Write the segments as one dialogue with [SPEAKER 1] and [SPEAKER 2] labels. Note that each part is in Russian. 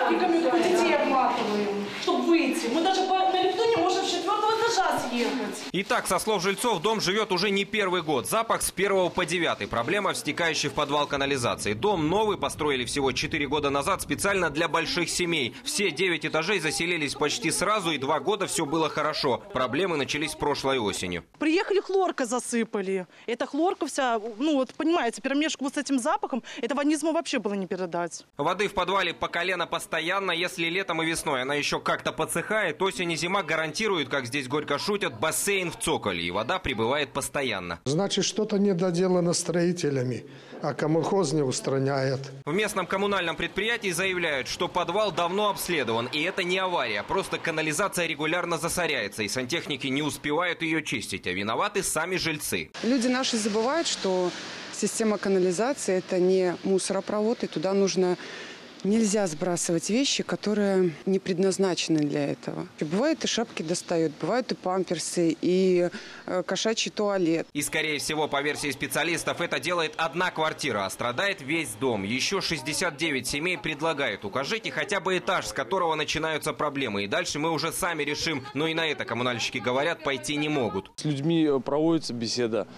[SPEAKER 1] графиками детей обматываем, чтобы выйти. Мы даже на лифту не можем с 4-го этажа съехать.
[SPEAKER 2] Итак, со слов жильцов, дом живет уже не первый год. Запах с 1 по 9. Проблема в стекающей в подвал канализации. Дом новый построили всего 4 года назад специально для больших семей. Все 9 этажей заселились почти сразу, и 2 года все было хорошо. Проблемы начались прошлой осенью.
[SPEAKER 1] Приехали, хлорка засыпали. Эта хлорка вся, ну вот понимаете, перемешку вот с этим запахом, этого организма вообще было не передать.
[SPEAKER 2] Воды в подвале по колено постоянно. Если летом и весной она еще как-то подсыхает, осень и зима гарантируют, как здесь горько шутят, бассейн в цоколе. И вода прибывает постоянно.
[SPEAKER 3] Значит, что-то недоделано строителями, а коммунхоз не устраняет.
[SPEAKER 2] В местном коммунальном предприятии заявляют, что подвал давно обследован. И это не авария. Просто канализация регулярно засоряется. И сантехники не успевают ее чистить. А виноваты сами жильцы.
[SPEAKER 4] Люди наши забывают, что система канализации – это не мусоропровод. И туда нельзя сбрасывать вещи, которые не предназначены для этого. Бывает, и шапки достают, бывают и памперсы, и кошачий туалет.
[SPEAKER 2] И, скорее всего, по версии специалистов, это делает одна квартира, а страдает весь дом. Еще 69 семей предлагают: укажите хотя бы этаж, с которого начинаются проблемы. И дальше мы уже сами решим. Но и на это коммунальщики говорят, пойти не могут.
[SPEAKER 5] С людьми проводится беседа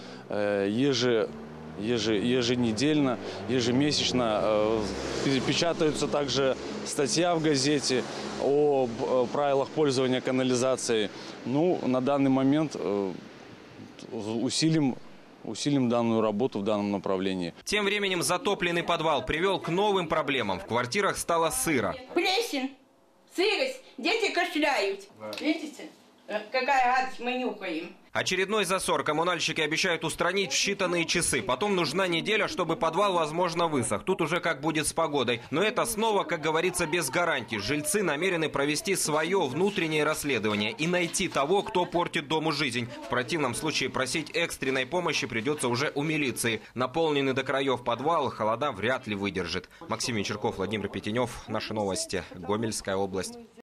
[SPEAKER 5] еженедельно, ежемесячно. Печатаются также статья в газете о правилах пользования канализацией. Ну, на данный момент усилим данную работу в данном направлении.
[SPEAKER 2] Тем временем затопленный подвал привел к новым проблемам. В квартирах стало сыро.
[SPEAKER 6] Плесень, сырость, дети кашляют. Видите? Какая гадость, мы нюхаем.
[SPEAKER 2] Очередной засор коммунальщики обещают устранить в считанные часы. Потом нужна неделя, чтобы подвал, возможно, высох. Тут уже как будет с погодой. Но это снова, как говорится, без гарантий. Жильцы намерены провести свое внутреннее расследование и найти того, кто портит дому жизнь. В противном случае просить экстренной помощи придется уже у милиции. Наполненный до краев подвал холода вряд ли выдержит. Максим Вечерков, Владимир Петенев. Наши новости. Гомельская область.